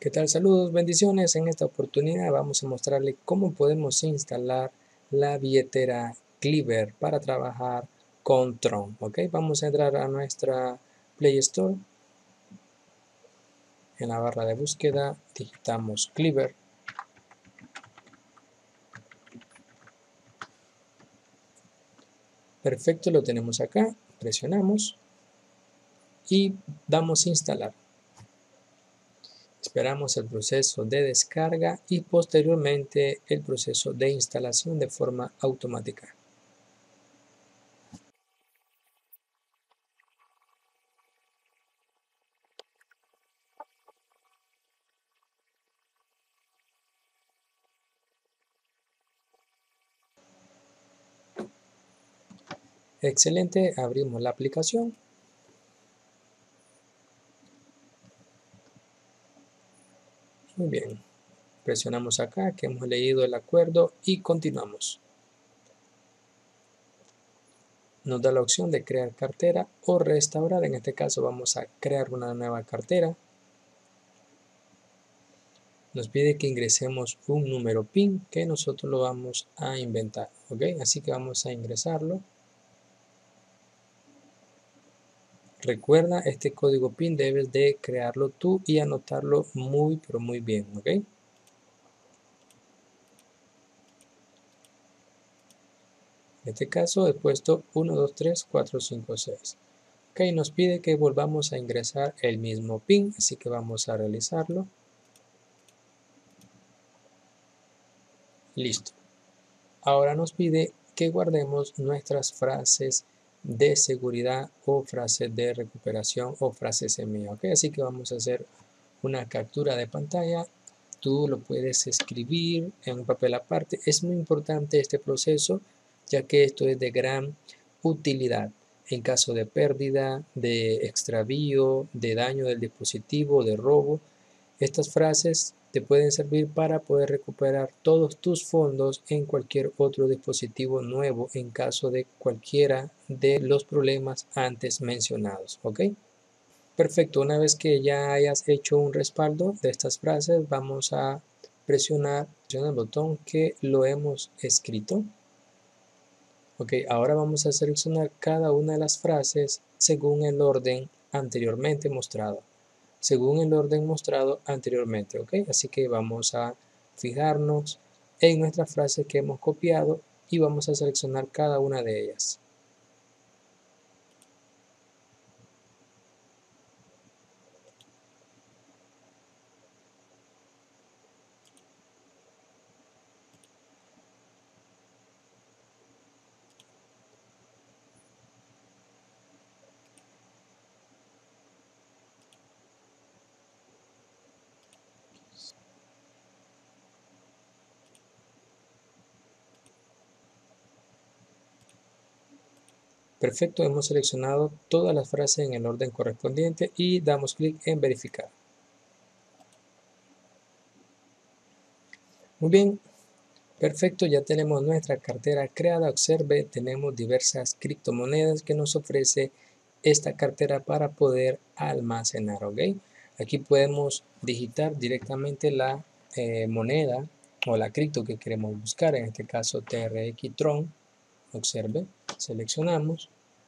¿Qué tal? Saludos, bendiciones. En esta oportunidad vamos a mostrarle cómo podemos instalar la billetera Cleaver para trabajar con Tron. ¿Ok? Vamos a entrar a nuestra Play Store. En la barra de búsqueda digitamos Cleaver. Perfecto, lo tenemos acá. Presionamos y damos instalar. Esperamos el proceso de descarga y posteriormente el proceso de instalación de forma automática. Excelente, abrimos la aplicación. Muy bien, presionamos acá que hemos leído el acuerdo y continuamos. Nos da la opción de crear cartera o restaurar. En este caso vamos a crear una nueva cartera. Nos pide que ingresemos un número PIN que nosotros lo vamos a inventar. ¿Ok? Así que vamos a ingresarlo. Recuerda, este código PIN debes de crearlo tú y anotarlo muy pero muy bien. ¿Ok? En este caso he puesto 1, 2, 3, 4, 5, 6. Ok, nos pide que volvamos a ingresar el mismo PIN, así que vamos a realizarlo. Listo. Ahora nos pide que guardemos nuestras frases de seguridad o frases de recuperación o frases EMEA. Ok, así que vamos a hacer una captura de pantalla. Tú lo puedes escribir en un papel aparte. Es muy importante este proceso, ya que esto es de gran utilidad en caso de pérdida, de extravío, de daño del dispositivo, de robo. Estas frases te pueden servir para poder recuperar todos tus fondos en cualquier otro dispositivo nuevo en caso de cualquiera de los problemas antes mencionados. ¿Ok? Perfecto, una vez que ya hayas hecho un respaldo de estas frases, vamos a presionar el botón que lo hemos escrito. Ok, ahora vamos a seleccionar cada una de las frases según el orden anteriormente mostrado. Según el orden mostrado anteriormente, ok. Así que vamos a fijarnos en nuestras frases que hemos copiado y vamos a seleccionar cada una de ellas. Perfecto, hemos seleccionado todas las frases en el orden correspondiente y damos clic en verificar. Muy bien, perfecto, ya tenemos nuestra cartera creada. Observe, tenemos diversas criptomonedas que nos ofrece esta cartera para poder almacenar. ¿Ok? Aquí podemos digitar directamente la moneda o la cripto que queremos buscar, en este caso TRX Tron. Observe, seleccionamos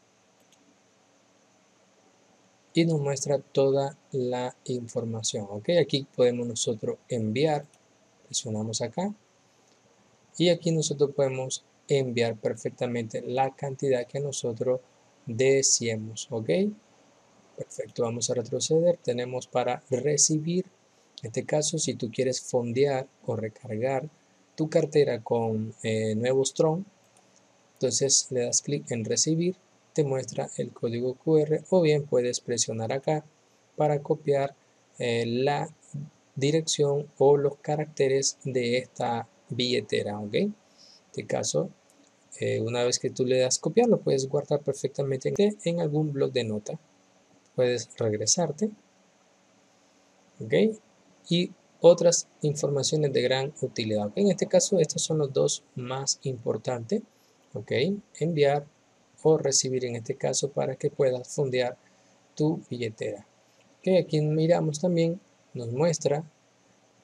y nos muestra toda la información. ¿Ok? Aquí podemos nosotros enviar, presionamos acá y aquí nosotros podemos enviar perfectamente la cantidad que nosotros deseemos. ¿Ok? Perfecto, vamos a retroceder. Tenemos para recibir, en este caso, si tú quieres fondear o recargar tu cartera con nuevos Tron, entonces le das clic en recibir, te muestra el código QR o bien puedes presionar acá para copiar la dirección o los caracteres de esta billetera. ¿Ok? En este caso, una vez que tú le das copiar, lo puedes guardar perfectamente en algún bloc de nota. Puedes regresarte, ¿ok? Y otras informaciones de gran utilidad. En este caso, estos son los dos más importantes, ¿ok? Enviar o recibir en este caso para que puedas fondear tu billetera. Ok, aquí miramos también, nos muestra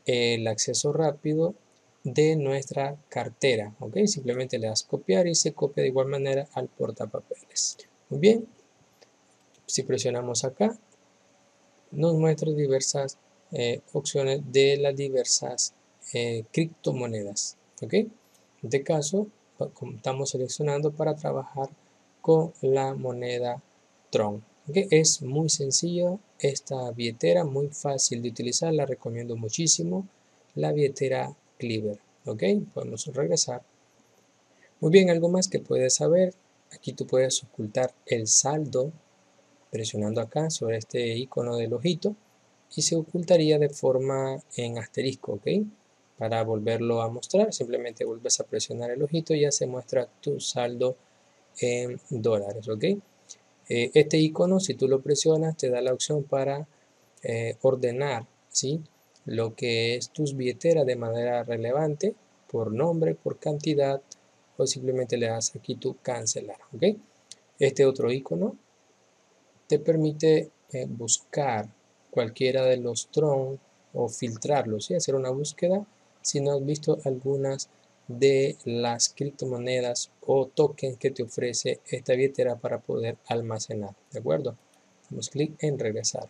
el acceso rápido de nuestra cartera, ¿ok? Simplemente le das copiar y se copia de igual manera al portapapeles. Muy bien, si presionamos acá, nos muestra diversas opciones de las diversas criptomonedas, ¿ok? En este caso, estamos seleccionando para trabajar con la moneda Tron. ¿Okay? Es muy sencillo esta billetera, muy fácil de utilizar, la recomiendo muchísimo, la billetera Cleaver. ¿Ok? Podemos regresar. Muy bien, algo más que puedes saber, aquí tú puedes ocultar el saldo presionando acá sobre este icono del ojito y se ocultaría de forma en asterisco, ¿ok? Para volverlo a mostrar, simplemente vuelves a presionar el ojito y ya se muestra tu saldo en dólares, ¿ok? Este icono, si tú lo presionas, te da la opción para ordenar, ¿sí? Lo que es tus billeteras de manera relevante, por nombre, por cantidad, o simplemente le das aquí tu cancelar, ¿ok? Este otro icono te permite buscar cualquiera de los Tron o filtrarlos, ¿sí? Hacer una búsqueda si no has visto algunas de las criptomonedas o tokens que te ofrece esta billetera para poder almacenar, ¿de acuerdo? Damos clic en regresar.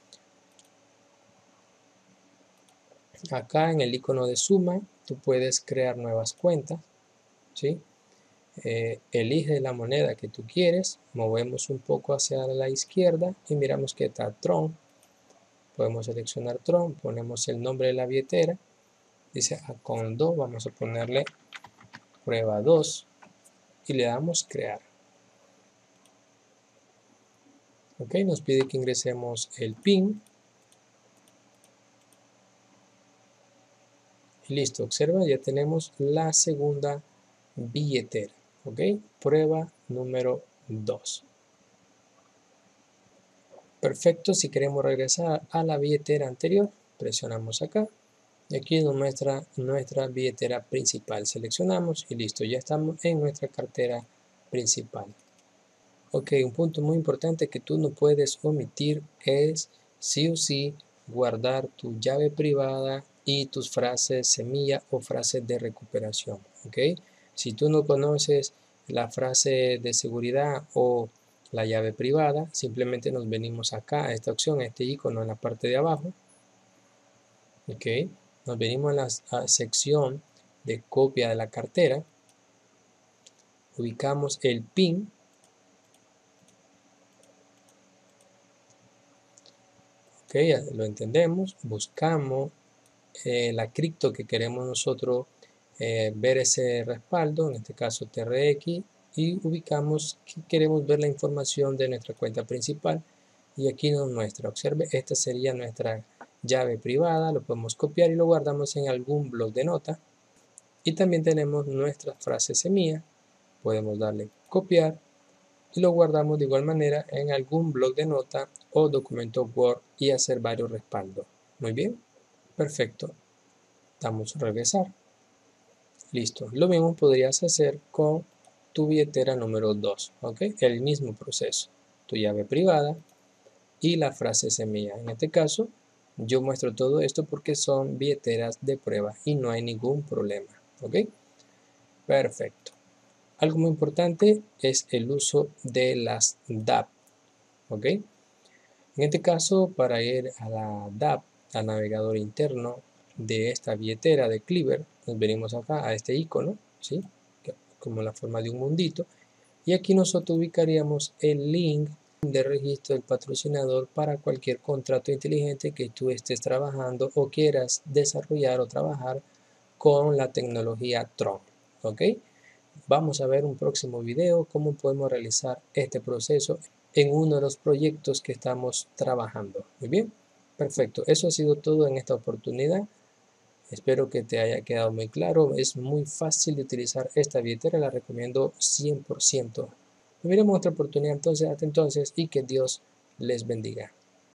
Acá en el icono de suma, tú puedes crear nuevas cuentas, ¿sí? Elige la moneda que tú quieres, movemos un poco hacia la izquierda y miramos que está Tron. Podemos seleccionar Tron, ponemos el nombre de la billetera, dice Acondo, vamos a ponerle prueba 2 y le damos crear. Ok, nos pide que ingresemos el PIN. Y listo, observa, ya tenemos la segunda billetera. Ok, prueba número 2. Perfecto, si queremos regresar a la billetera anterior, presionamos acá. Y aquí nos muestra nuestra billetera principal. Seleccionamos y listo, ya estamos en nuestra cartera principal. Ok, un punto muy importante que tú no puedes omitir es sí o sí guardar tu llave privada y tus frases semilla o frases de recuperación. Ok, si tú no conoces la frase de seguridad o la llave privada, simplemente nos venimos acá a esta opción, a este icono en la parte de abajo. Ok, nos venimos a la sección de copia de la cartera, ubicamos el PIN. Ok, ya lo entendemos, buscamos la cripto que queremos nosotros ver ese respaldo, en este caso TRX, y ubicamos que queremos ver la información de nuestra cuenta principal y aquí nos muestra, observe, esta sería nuestra llave privada, lo podemos copiar y lo guardamos en algún blog de notas y también tenemos nuestra frase semilla, podemos darle copiar y lo guardamos de igual manera en algún blog de nota o documento Word y hacer varios respaldos. Muy bien, perfecto. Damos a regresar. Listo. Lo mismo podrías hacer con tu billetera número 2. ¿Ok? El mismo proceso. Tu llave privada y la frase semilla. En este caso, yo muestro todo esto porque son billeteras de prueba y no hay ningún problema. ¿Ok? Perfecto. Algo muy importante es el uso de las DApp. ¿Ok? En este caso, para ir a la DApp, al navegador interno de esta billetera de Cleaver, nos venimos acá a este icono, ¿sí? Como la forma de un mundito, y aquí nosotros ubicaríamos el link de registro del patrocinador para cualquier contrato inteligente que tú estés trabajando o quieras desarrollar o trabajar con la tecnología Tron. ¿Ok? Vamos a ver un próximo video cómo podemos realizar este proceso en uno de los proyectos que estamos trabajando. Muy bien, perfecto. Eso ha sido todo en esta oportunidad. Espero que te haya quedado muy claro. Es muy fácil de utilizar esta billetera. La recomiendo 100%. Nos veremos en otra oportunidad entonces. Hasta entonces y que Dios les bendiga.